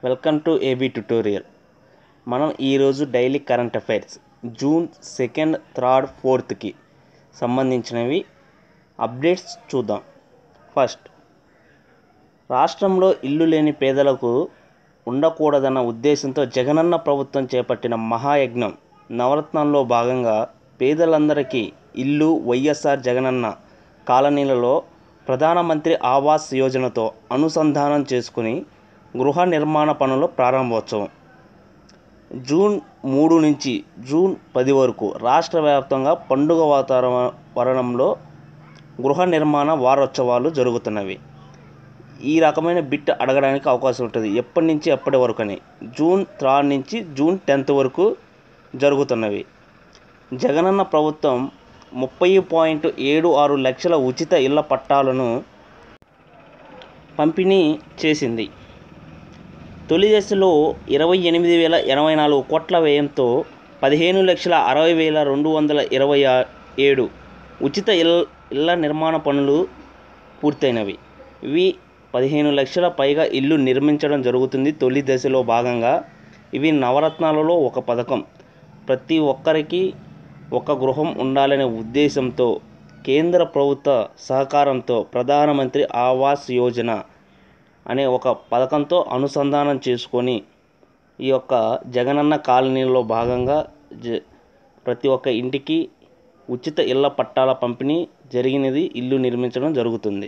Welcome to AB tutorial. మనం ఈరోజు daily current affairs June 2, 3, 4కి సంబంధించినవి అప్డేట్స్ చూద్దాం. ఫస్ట్, రాష్ట్రంలో ఇల్లు లేని పేదలకు ఉండకూడదన్న ఉద్దేశంతో జగనన్న ప్రభుత్వం చేపట్టిన మహాయజ్ఞం నవరత్నాల్లో భాగంగా పేదలందరికీ ఇల్లు వైఎస్ఆర్ జగనన్న కాలనీలలో ప్రధానమంత్రి ఆవాస్ యోజనతో అనుసంధానం చేసుకుని గృహ నిర్మాణ పనుల ప్రారంభోత్సవం జూన్ 3 నుంచి జూన్ 10 వరకు రాష్ట్ర వ్యాప్తంగా పండుగ వాతావరణంలో గృహ నిర్మాణ వారోత్సవాలు జరుగుతున్నవి. ఈ రకమైన బిట్ అడగడానికి అవకాశం ఉంటుంది. ఎప్పటి నుంచి ఎప్పటి వరకు అని. జూన్ 3 నుంచి జూన్ 10 వరకు జరుగుతున్నవి. జగనన్న ప్రభుత్వం 30.76 లక్షల ఉచిత ఇళ్ల పట్టాలను పంపిణీ చేసింది. తొలి దశలో 28,084 కోట్ల వ్యయంతో 15,60,227 ఉచిత ఇళ్ల నిర్మాణ పనులు పూర్తయినవి. ఇవి 15 లక్షల పైగా ఇల్లు నిర్మించడం జరుగుతుంది. తొలి దశలో భాగంగా ఇవి నవరత్నాలలో ఒక పథకం. ప్రతి ఒక్కరికి ఒక గృహం ఉండాలనే ఉద్దేశంతో కేంద్ర ప్రభుత్వ సహకారంతో ప్రధానమంత్రి ఆవాస్ యోజన అనే ఒక పథకంతో అనుసంధానం చేసుకొని ఈ యొక్క జగనన్న కాలనీలో భాగంగా ప్రతి ఒక్క ఇంటికి ఉచిత ఇళ్ల పట్టాల పంపిణీ జరిగినది. ఇల్లు నిర్మించడం జరుగుతుంది.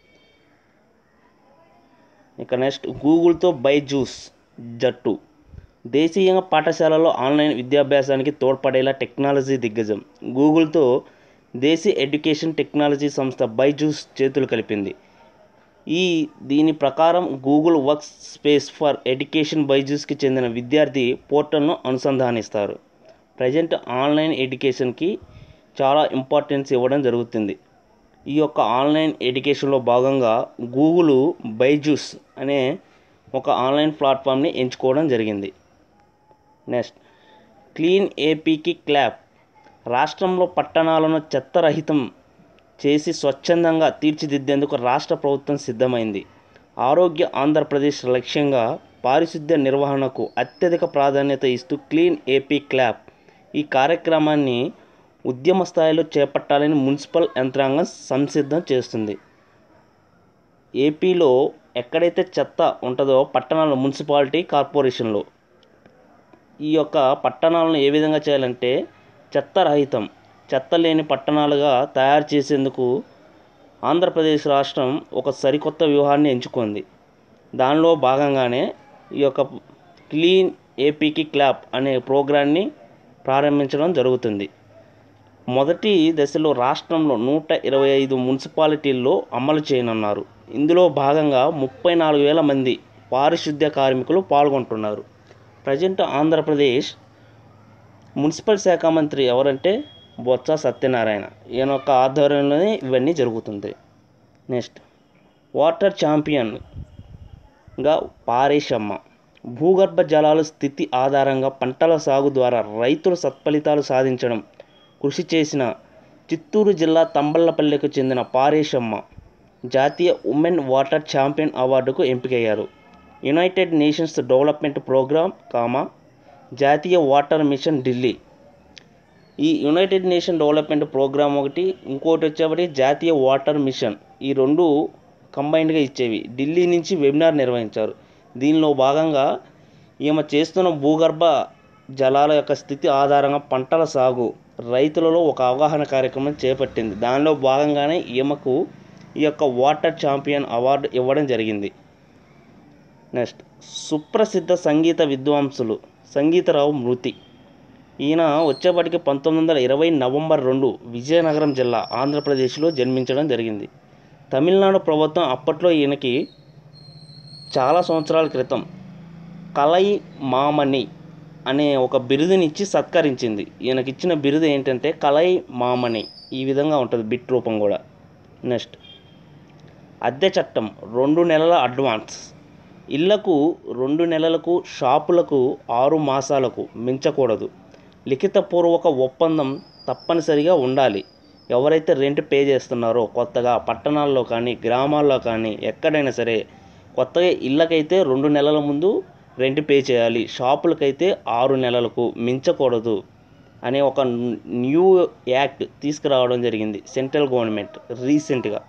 ఇక నెక్స్ట్, గూగుల్తో బైజూస్ జట్టు. దేశీయంగా పాఠశాలలో ఆన్లైన్ విద్యాభ్యాసానికి తోడ్పడేలా టెక్నాలజీ దిగ్గజం గూగుల్తో దేశీ ఎడ్యుకేషన్ టెక్నాలజీ సంస్థ బైజూస్ చేతులు కలిపింది. దీని ప్రకారం Google Workspace for education బైజూస్కి చెందిన విద్యార్థి పోర్టల్ను అనుసంధానిస్తారు. ప్రజెంట్ ఆన్లైన్ ఎడ్యుకేషన్కి చాలా ఇంపార్టెన్స్ ఇవ్వడం జరుగుతుంది. ఈ యొక్క ఆన్లైన్ ఎడ్యుకేషన్లో భాగంగా గూగుల్ బైజూస్ అనే ఒక ఆన్లైన్ ప్లాట్ఫామ్ని ఎంచుకోవడం జరిగింది. నెక్స్ట్, క్లీన్ ఏపీకి క్లాప్. రాష్ట్రంలో పట్టణాలను చెత్తరహితం చేసి స్వచ్ఛందంగా తీర్చిదిద్దేందుకు రాష్ట్ర ప్రభుత్వం సిద్ధమైంది. ఆరోగ్య ఆంధ్రప్రదేశ్ లక్ష్యంగా పారిశుద్ధ్య నిర్వహణకు అత్యధిక ప్రాధాన్యత ఇస్తూ క్లీన్ ఏపీ క్లాప్ ఈ కార్యక్రమాన్ని ఉద్యమ స్థాయిలో చేపట్టాలని మున్సిపల్ యంత్రాంగం సంసిద్ధం చేస్తుంది. ఏపీలో ఎక్కడైతే చెత్త ఉంటుందో పట్టణాల మున్సిపాలిటీ కార్పొరేషన్లో ఈ యొక్క పట్టణాలను ఏ విధంగా చేయాలంటే చెత్త లేని పట్టణాలుగా తయారు చేసేందుకు ఆంధ్రప్రదేశ్ రాష్ట్రం ఒక సరికొత్త వ్యూహాన్ని ఎంచుకుంది. దానిలో భాగంగానే ఈ యొక్క క్లీన్ ఏపీకి క్లాప్ అనే ప్రోగ్రాన్ని ప్రారంభించడం జరుగుతుంది. మొదటి దశలో రాష్ట్రంలో 125 మున్సిపాలిటీల్లో అమలు చేయనున్నారు. ఇందులో భాగంగా 34,000 మంది పారిశుద్ధ్య కార్మికులు పాల్గొంటున్నారు. ప్రజెంట్ ఆంధ్రప్రదేశ్ మున్సిపల్ శాఖ మంత్రి ఎవరంటే బొత్స సత్యనారాయణ. ఈయన యొక్క ఆధ్వర్యంలోనే ఇవన్నీ జరుగుతుంది. నెక్స్ట్, వాటర్ ఛాంపియన్గా పారేశమ్మ. భూగర్భ జలాల స్థితి ఆధారంగా పంటల సాగు ద్వారా రైతులు సత్ఫలితాలు సాధించడం కృషి చేసిన చిత్తూరు జిల్లా తంబళ్లపల్లెకు చెందిన పారేశమ్మ జాతీయ ఉమెన్ వాటర్ ఛాంపియన్ అవార్డుకు ఎంపికయ్యారు. యునైటెడ్ నేషన్స్ డెవలప్మెంట్ ప్రోగ్రామ్, జాతీయ వాటర్ మిషన్ ఢిల్లీ. ఈ యునైటెడ్ నేషన్ డెవలప్మెంట్ ప్రోగ్రామ్ ఒకటి, ఇంకోటి వచ్చేప్పటి జాతీయ వాటర్ మిషన్. ఈ రెండు కంబైన్డ్గా ఇచ్చేవి. ఢిల్లీ నుంచి వెబినార్ నిర్వహించారు. దీనిలో భాగంగా ఈమె చేస్తున్న భూగర్భ జలాల యొక్క స్థితి ఆధారంగా పంటల సాగు రైతులలో ఒక అవగాహన కార్యక్రమం చేపట్టింది. దానిలో భాగంగానే ఈమెకు ఈ యొక్క వాటర్ ఛాంపియన్ అవార్డు ఇవ్వడం జరిగింది. నెక్స్ట్, సుప్రసిద్ధ సంగీత విద్వాంసులు సంగీతరావు మృతి. ఈయన వచ్చేప్పటికి 1920 నవంబర్ 2 విజయనగరం జిల్లా ఆంధ్రప్రదేశ్లో జన్మించడం జరిగింది. తమిళనాడు ప్రభుత్వం అప్పట్లో ఈయనకి చాలా సంవత్సరాల క్రితం కలై మామణి అనే ఒక బిరుదునిచ్చి సత్కరించింది. ఈయనకిచ్చిన బిరుదు ఏంటంటే కలై మామణి. ఈ విధంగా ఉంటుంది బిట్ రూపం కూడా. నెక్స్ట్, అద్దె చట్టం 2 నెలల అడ్వాన్స్. ఇళ్లకు 2 నెలలకు, షాపులకు 6 మాసాలకు మించకూడదు. లిఖితపూర్వక ఒప్పందం తప్పనిసరిగా ఉండాలి. ఎవరైతే రెంట్ పే చేస్తున్నారో కొత్తగా పట్టణాల్లో కానీ గ్రామాల్లో కానీ ఎక్కడైనా సరే కొత్తగా ఇళ్ళకైతే 2 నెలల ముందు రెంట్ పే చేయాలి, షాపులకైతే 6 నెలలకు మించకూడదు అనే ఒక న్యూ యాక్ట్ తీసుకురావడం జరిగింది సెంట్రల్ గవర్నమెంట్ రీసెంట్గా.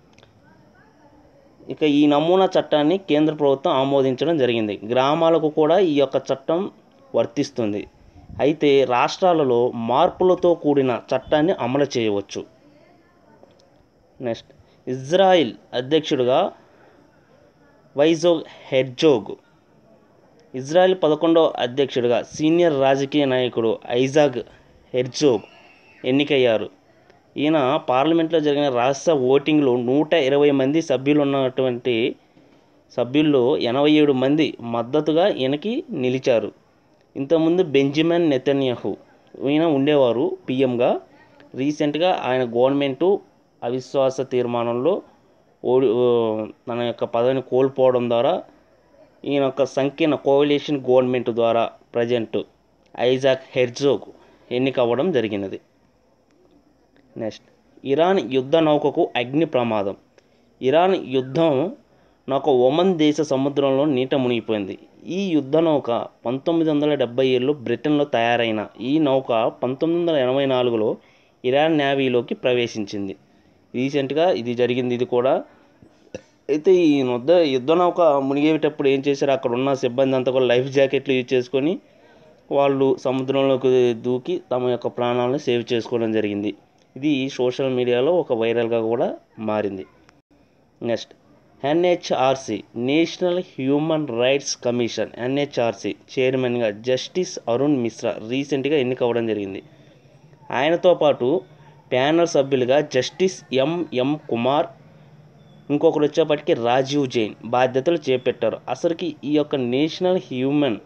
ఇక ఈ నమూనా చట్టాన్ని కేంద్ర ప్రభుత్వం ఆమోదించడం జరిగింది. గ్రామాలకు కూడా ఈ యొక్క చట్టం వర్తిస్తుంది. అయితే రాష్ట్రాలలో మార్పులతో కూడిన చట్టాన్ని అమలు చేయవచ్చు. నెక్స్ట్, ఇజ్రాయిల్ అధ్యక్షుడిగా ఐజాక్ హెర్జోగ్. ఇజ్రాయెల్ 11వ అధ్యక్షుడిగా సీనియర్ రాజకీయ నాయకుడు ఐజాక్ హెర్జోగ్ ఎన్నికయ్యారు. ఈయన పార్లమెంట్లో జరిగిన రహస్య ఓటింగ్లో 120 మంది సభ్యులు ఉన్నటువంటి సభ్యుల్లో 87 మంది మద్దతుగా ఈయనకి నిలిచారు. ఇంతకుముందు బెంజమిన్ నెతన్యాహు ఈయన ఉండేవారు పిఎంగా. రీసెంట్గా ఆయన గవర్నమెంటు అవిశ్వాస తీర్మానంలో తన యొక్క పదవిని కోల్పోవడం ద్వారా ఈయన యొక్క సంకీర్ణ కోalition గవర్నమెంట్ ద్వారా ప్రజెంట్ ఐజాక్ హెర్జోగ్ ఎన్నికవ్వడం జరిగినది. నెక్స్ట్, ఇరాన్ యుద్ధ నౌకకు అగ్ని ప్రమాదం. ఇరాన్ యుద్ధం నౌక ఒమన్ దేశ సముద్రంలో నీట మునిగిపోయింది. ఈ యుద్ధ నౌక 1977లో బ్రిటన్లో తయారైన ఈ నౌక 1984లో ఇరాన్ నేవీలోకి ప్రవేశించింది. రీసెంట్గా ఇది జరిగింది. ఇది కూడా అయితే ఈ యుద్ధ నౌక మునిగేటప్పుడు ఏం చేశారు, అక్కడ ఉన్న సిబ్బంది అంతా కూడా లైఫ్ జాకెట్లు యూజ్ చేసుకొని వాళ్ళు సముద్రంలోకి దూకి తమ యొక్క ప్రాణాలను సేవ్ చేసుకోవడం జరిగింది. ఇది సోషల్ మీడియాలో ఒక వైరల్గా కూడా మారింది. Next, NHRC national human rights commission NHRC చైర్మన్గా జస్టిస్ అరుణ్ మిశ్రా రీసెంట్గా ఎన్నికవ్వడం జరిగింది. ఆయనతో పాటు ప్యానల్ సభ్యులుగా జస్టిస్ ఎంఎం కుమార్, ఇంకొకరు వచ్చేప్పటికి రాజీవ్ జైన్ బాధ్యతలు చేపట్టారు. అసలుకి ఈ యొక్క national human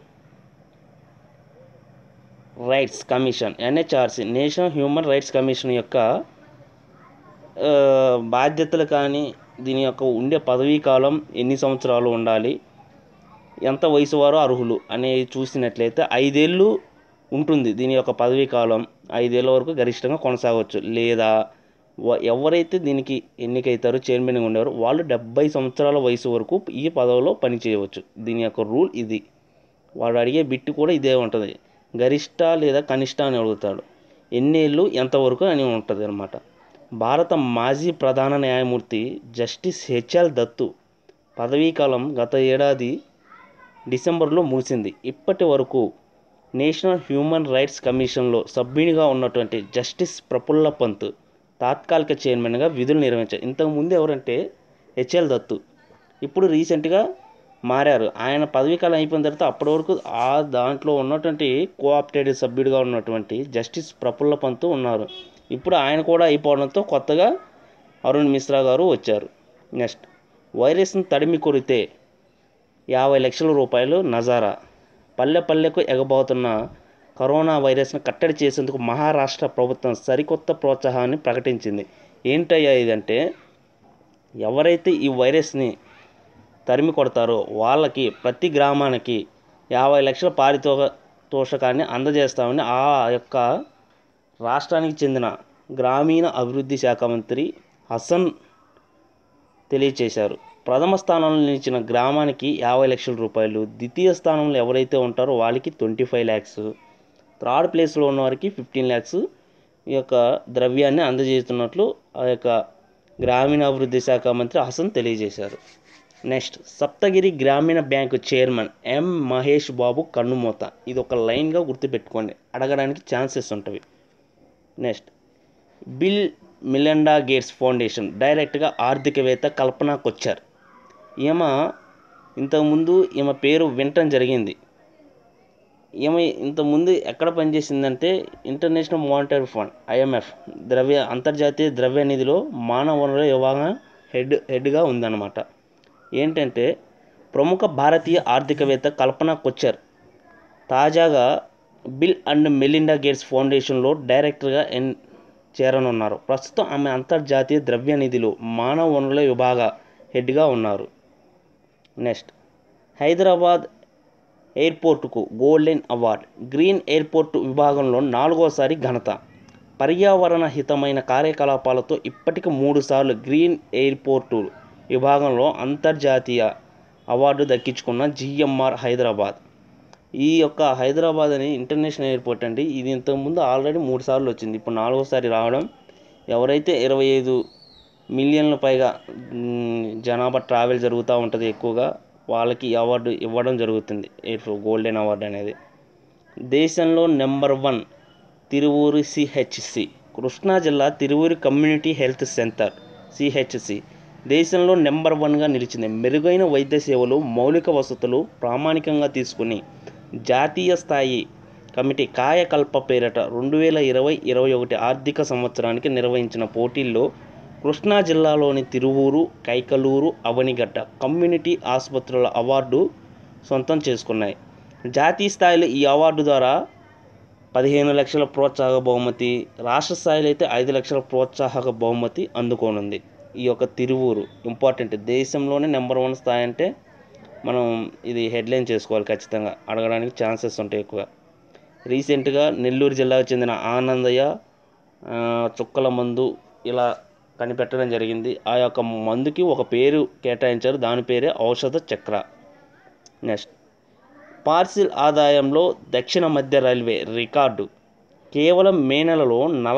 rights commission NHRC national human rights commission యొక్క బాధ్యతలు కానీ దీని యొక్క ఉండే పదవీ కాలం ఎన్ని సంవత్సరాలు ఉండాలి, ఎంత వయసు వారు అర్హులు అనేది చూసినట్లయితే 5 ఏళ్ళు ఉంటుంది. దీని యొక్క పదవీ కాలం 5 ఏళ్ళ వరకు గరిష్టంగా కొనసాగవచ్చు. లేదా ఎవరైతే దీనికి ఎన్నికైతారో చైర్మన్గా ఉండేవారు వాళ్ళు 70 సంవత్సరాల వయసు వరకు ఈ పదవిలో పనిచేయవచ్చు. దీని యొక్క రూల్ ఇది. వాడు అడిగే బిట్టు కూడా ఇదే ఉంటుంది, గరిష్ట లేదా కనిష్ట అని అడుగుతాడు, ఎన్నేళ్ళు ఎంతవరకు అని ఉంటుంది అన్నమాట. భారత మాజీ ప్రధాన న్యాయమూర్తి జస్టిస్ హెచ్ఎల్ దత్తు పదవీకాలం గత ఏడాది డిసెంబర్లో ముగిసింది. ఇప్పటి వరకు నేషనల్ హ్యూమన్ రైట్స్ కమిషన్లో సభ్యునిగా ఉన్నటువంటి జస్టిస్ ప్రఫుల్ల పంత్ తాత్కాలిక చైర్మన్గా విధులు నిర్వహించారు. ఇంతకుముందు ఎవరంటే హెచ్ఎల్ దత్తు, ఇప్పుడు రీసెంట్గా మారారు. ఆయన పదవీకాలం అయిపోయిన తర్వాత అప్పటి వరకు ఆ దాంట్లో ఉన్నటువంటి కోఆప్టెడ్ సభ్యుడిగా ఉన్నటువంటి జస్టిస్ ప్రఫుల్ల పంత్ ఉన్నారు. ఇప్పుడు ఆయన కూడా అయిపోవడంతో కొత్తగా అరుణ్ మిశ్రా గారు వచ్చారు. నెక్స్ట్, వైరస్ను తడిమి కొరితే 50 లక్షల రూపాయలు నజారా. పల్లెకు ఎగబోతున్న కరోనా వైరస్ను కట్టడి చేసేందుకు మహారాష్ట్ర ప్రభుత్వం సరికొత్త ప్రోత్సాహాన్ని ప్రకటించింది. ఏంటయ్యా ఇదంటే, ఎవరైతే ఈ వైరస్ని తరిమి కొడతారో వాళ్ళకి ప్రతి గ్రామానికి 50 లక్షల పారితోషికాన్ని అందజేస్తామని ఆ యొక్క రాష్ట్రానికి చెందిన గ్రామీణ అభివృద్ధి శాఖ మంత్రి హసన్ తెలియచేశారు. ప్రథమ స్థానంలో నిలిచిన గ్రామానికి 50 లక్షల రూపాయలు, ద్వితీయ స్థానంలో ఎవరైతే ఉంటారో వాళ్ళకి 25 ల్యాక్స్, థర్డ్ ప్లేస్లో ఉన్న వారికి 15 ల్యాక్స్ ఈ యొక్క ద్రవ్యాన్ని అందజేస్తున్నట్లు ఆ యొక్క గ్రామీణాభివృద్ధి శాఖ మంత్రి హసన్ తెలియజేశారు. నెక్స్ట్, సప్తగిరి గ్రామీణ bank chairman M Mahesh Babu కన్నుమూత. ఇది ఒక లైన్గా గుర్తుపెట్టుకోండి, అడగడానికి ఛాన్సెస్ ఉంటాయి. Next, Bill Melinda Gates Foundation డైరెక్ట్గా ఆర్థికవేత్త కల్పనా కొచ్చర్. ఇంతకుముందు ఈమె పేరు వినటం జరిగింది. ఈమె ఇంతకుముందు ఎక్కడ పనిచేసిందంటే ఇంటర్నేషనల్ మానిటరీ ఫండ్ IMF అంతర్జాతీయ ద్రవ్య నిధిలో మానవ వనరుల విభాగం హెడ్గా ఉందన్నమాట. ఏంటంటే ప్రముఖ భారతీయ ఆర్థికవేత్త కల్పనా కొచ్చర్ తాజాగా బిల్ అండ్ మెలిండా గేట్స్ ఫౌండేషన్లో డైరెక్టర్గా చేరనున్నారు. ప్రస్తుతం ఆమె అంతర్జాతీయ ద్రవ్య నిధిలో మానవ వనరుల విభాగ హెడ్గా ఉన్నారు. నెక్స్ట్, హైదరాబాద్ ఎయిర్పోర్టుకు గోల్డెన్ అవార్డ్. గ్రీన్ ఎయిర్పోర్టు విభాగంలో 4వసారి ఘనత. పర్యావరణ హితమైన కార్యకలాపాలతో ఇప్పటికి 3 సార్లు గ్రీన్ ఎయిర్పోర్టు విభాగంలో అంతర్జాతీయ అవార్డు దక్కించుకున్న జిఎంఆర్ హైదరాబాద్. ఈ యొక్క హైదరాబాద్ అని ఇంటర్నేషనల్ ఎయిర్పోర్ట్ అండి. ఇది ఇంతకుముందు ఆల్రెడీ 3 సార్లు వచ్చింది, ఇప్పుడు 4వసారి రావడం. ఎవరైతే 25 మిలియన్ల పైగా జనాభా ట్రావెల్ జరుగుతూ ఉంటుంది ఎక్కువగా, వాళ్ళకి ఈ అవార్డు ఇవ్వడం జరుగుతుంది, గోల్డెన్ అవార్డు అనేది. దేశంలో నెంబర్ 1 తిరువూరు సిహెచ్సి. కృష్ణా జిల్లా Tiruvuru community health centre CHC దేశంలో నెంబర్ 1గా నిలిచింది. మెరుగైన వైద్య సేవలు, మౌలిక వసతులు ప్రామాణికంగా తీసుకుని జాతీయ స్థాయి కమిటీ కాయకల్ప పేరిట 2020-21 ఆర్థిక సంవత్సరానికి నిర్వహించిన పోటీల్లో కృష్ణా జిల్లాలోని తిరువూరు, కైకలూరు, అవనిగడ్డ కమ్యూనిటీ ఆసుపత్రుల అవార్డు సొంతం చేసుకున్నాయి. జాతీయ స్థాయిలో ఈ అవార్డు ద్వారా 15 లక్షల ప్రోత్సాహక బహుమతి, రాష్ట్ర స్థాయిలో అయితే 5 లక్షల ప్రోత్సాహక బహుమతి అందుకోనుంది. ఈ యొక్క తిరువూరు ఇంపార్టెంట్, దేశంలోనే నెంబర్ 1 స్థాయి అంటే మనం ఇది హెడ్లైన్ చేసుకోవాలి, ఖచ్చితంగా అడగడానికి ఛాన్సెస్ ఉంటాయి ఎక్కువ. రీసెంట్గా నెల్లూరు జిల్లాకు చెందిన ఆనందయ్య చుక్కల మందు ఇలా కనిపెట్టడం జరిగింది. ఆ యొక్క మందుకి ఒక పేరు కేటాయించారు, దాని పేరే ఔషధ చక్ర. నెక్స్ట్, పార్సిల్ ఆదాయంలో దక్షిణ మధ్య రైల్వే రికార్డు. కేవలం మే నెలలో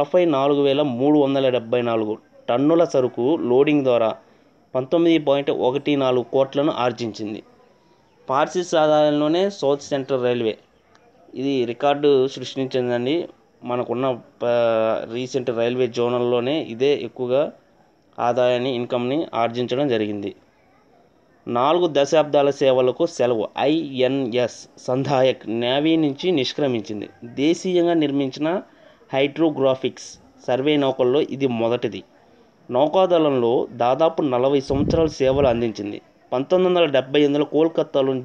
44,374 టన్నుల సరుకు లోడింగ్ ద్వారా 19.14 కోట్లను ఆర్జించింది. పార్సిల్స్ ఆదాయంలోనే సౌత్ సెంట్రల్ రైల్వే ఇది రికార్డు సృష్టించిందండి. మనకున్న రీసెంట్ రైల్వే జోనల్లోనే ఇదే ఎక్కువగా ఆదాయాన్ని, ఇన్కమ్ని ఆర్జించడం జరిగింది. 4 దశాబ్దాల సేవలకు సెలవు. ఐఎన్ఎస్ సంధాయక్ నేవీ నుంచి నిష్క్రమించింది. దేశీయంగా నిర్మించిన హైడ్రోగ్రాఫిక్స్ సర్వే నౌకల్లో ఇది మొదటిది. నౌకాదళంలో దాదాపు 40 సంవత్సరాల సేవలు అందించింది. 1978లో కోల్కతాలోని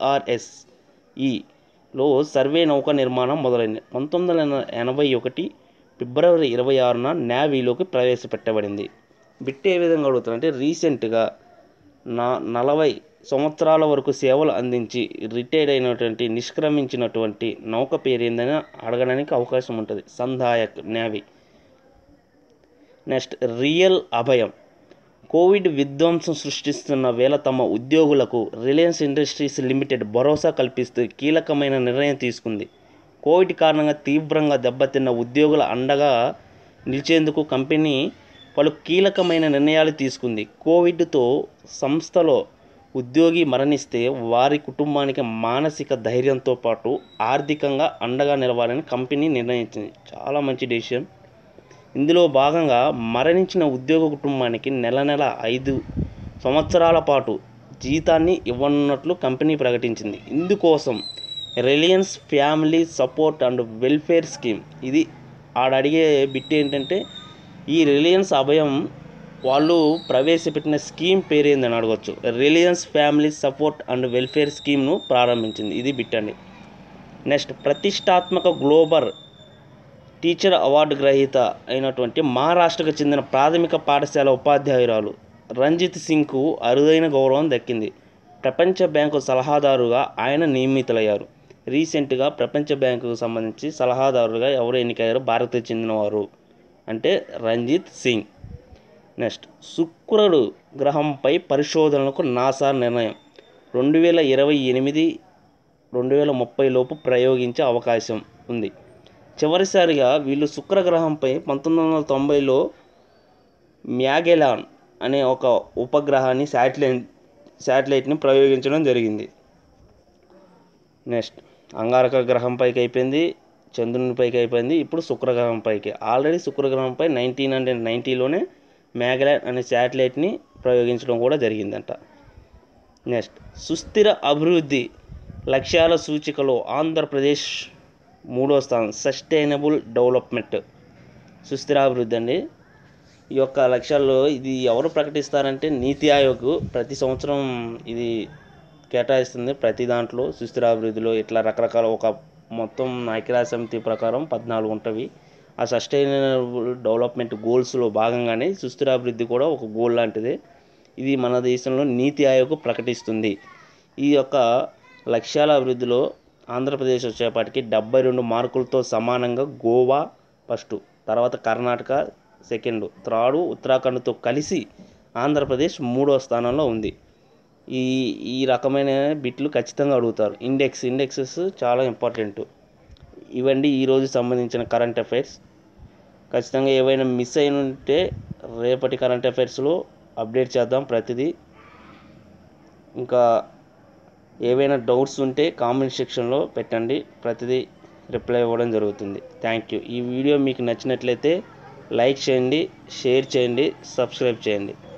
GRSEలో సర్వే నౌక నిర్మాణం మొదలైంది. 1981 ఫిబ్రవరి 26న నేవీలోకి ప్రవేశపెట్టబడింది. బిట్ ఏ విధంగా అడుగుతారంటే, రీసెంట్గా 40 సంవత్సరాల వరకు సేవలు అందించి రిటైర్డ్ అయినటువంటి, నిష్క్రమించినటువంటి నౌక పేరు ఏందని అడగడానికి అవకాశం ఉంటుంది. సంధాయక్ నేవీ. నెక్స్ట్, రియల్ అభయం. కోవిడ్ విధ్వంసం సృష్టిస్తున్న వేళ తమ ఉద్యోగులకు రిలయన్స్ ఇండస్ట్రీస్ లిమిటెడ్ భరోసా కల్పిస్తూ కీలకమైన నిర్ణయం తీసుకుంది. కోవిడ్ కారణంగా తీవ్రంగా దెబ్బతిన్న ఉద్యోగుల అండగా నిలిచేందుకు కంపెనీ పలు కీలకమైన నిర్ణయాలు తీసుకుంది. కోవిడ్తో సంస్థలో ఉద్యోగి మరణిస్తే వారి కుటుంబానికి మానసిక ధైర్యంతో పాటు ఆర్థికంగా అండగా నిలవాలని కంపెనీ నిర్ణయించింది. చాలా మంచి డెసిషన్. ఇందులో భాగంగా మరణించిన ఉద్యోగ కుటుంబానికి నెల 5 సంవత్సరాల పాటు జీతాన్ని ఇవ్వనున్నట్లు కంపెనీ ప్రకటించింది. ఇందుకోసం Reliance family support and welfare scheme, ఇది అడిగే బిట్ ఏంటంటే, ఈ రిలయన్స్ అభయం వాళ్ళు ప్రవేశపెట్టిన స్కీమ్ పేరు ఏందని అడగవచ్చు. Reliance family support and welfare స్కీమ్ను ప్రారంభించింది. ఇది బిట్ అండి. నెక్స్ట్, ప్రతిష్టాత్మక గ్లోబల్ టీచర్ అవార్డు గ్రహీత అయినటువంటి మహారాష్ట్రకు చెందిన ప్రాథమిక పాఠశాల ఉపాధ్యాయురాలు రంజిత్ సింగ్కు అరుదైన గౌరవం దక్కింది. ప్రపంచ బ్యాంకు సలహాదారుగా ఆయన నియమితులయ్యారు. రీసెంట్గా ప్రపంచ బ్యాంకుకు సంబంధించి సలహాదారుగా ఎవరు ఎన్నికయ్యారు? భారత్కు చెందినవారు అంటే రంజిత్ సింగ్. నెక్స్ట్, శుక్రుడు గ్రహంపై పరిశోధనలకు నాసా నిర్ణయం. 2028-2030 లోపు ప్రయోగించే అవకాశం ఉంది. చివరిసారిగా వీళ్ళు శుక్రగ్రహంపై 1990లో మ్యాగెలాన్ అనే ఒక ఉపగ్రహాన్ని శాటిలైట్ని ప్రయోగించడం జరిగింది. నెక్స్ట్, అంగారక గ్రహంపైకి అయిపోయింది, చంద్రునిపైకి అయిపోయింది, ఇప్పుడు శుక్రగ్రహంపైకి. ఆల్రెడీ శుక్రగ్రహంపై 1990లోనే మ్యాగెలాన్ అనే శాటిలైట్ని ప్రయోగించడం కూడా జరిగిందంట. నెక్స్ట్, సుస్థిర అభివృద్ధి లక్ష్యాల సూచికలో ఆంధ్రప్రదేశ్ 3వ స్థానం. సస్టైనబుల్ డెవలప్మెంట్, సుస్థిరాభివృద్ధి అండి. ఈ యొక్క లక్ష్యాల్లో ఇది ఎవరు ప్రకటిస్తారంటే నీతి ఆయోగ్ ప్రతి సంవత్సరం ఇది కేటాయిస్తుంది. ప్రతి దాంట్లో సుస్థిరాభివృద్ధిలో ఇట్లా రకరకాల ఒక మొత్తం ఐక్యరాజ్య సమితి ప్రకారం 14 ఉంటవి. ఆ సస్టైనబుల్ డెవలప్మెంట్ గోల్స్లో భాగంగానే సుస్థిరాభివృద్ధి కూడా ఒక గోల్ లాంటిదే. ఇది మన దేశంలో నీతి ఆయోగ్ ప్రకటిస్తుంది. ఈ యొక్క లక్ష్యాల అభివృద్ధిలో ఆంధ్రప్రదేశ్ వచ్చేపాటికి 72 మార్కులతో సమానంగా గోవా ఫస్ట్, తర్వాత కర్ణాటక సెకండ్, థర్డ్ ఉత్తరాఖండ్తో కలిసి ఆంధ్రప్రదేశ్ 3వ స్థానంలో ఉంది. ఈ ఈ రకమైన బిట్లు ఖచ్చితంగా అడుగుతారు. ఇండెక్సెస్ చాలా ఇంపార్టెంట్. ఇవండి ఈరోజు సంబంధించిన కరెంట్ అఫైర్స్. ఖచ్చితంగా ఏవైనా మిస్ అయిన ఉంటే రేపటి కరెంట్ అఫైర్స్లో అప్డేట్ చేద్దాం ప్రతిదీ. ఇంకా ఏవైనా డౌట్స్ ఉంటే కామెంట్ సెక్షన్లో పెట్టండి, ప్రతిదీ రిప్లై ఇవ్వడం జరుగుతుంది. Thank you. ఈ వీడియో మీకు నచ్చినట్లయితే లైక్ చేయండి, షేర్ చేయండి, సబ్స్క్రైబ్ చేయండి.